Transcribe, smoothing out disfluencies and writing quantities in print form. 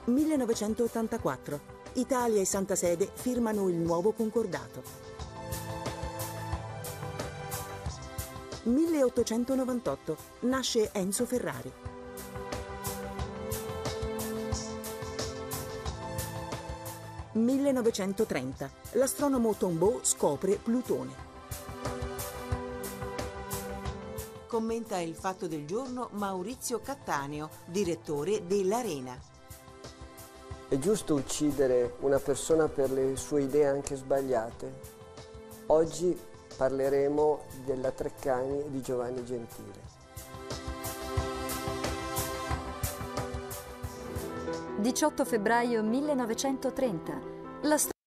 1984. Italia e Santa Sede firmano il nuovo concordato. 1898. Nasce Enzo Ferrari. 1930. L'astronomo Tombaugh scopre Plutone. Commenta il fatto del giorno Maurizio Cattaneo, direttore dell'Arena. È giusto uccidere una persona per le sue idee anche sbagliate? Oggi parleremo della Treccani e di Giovanni Gentile. 18 febbraio 1930. La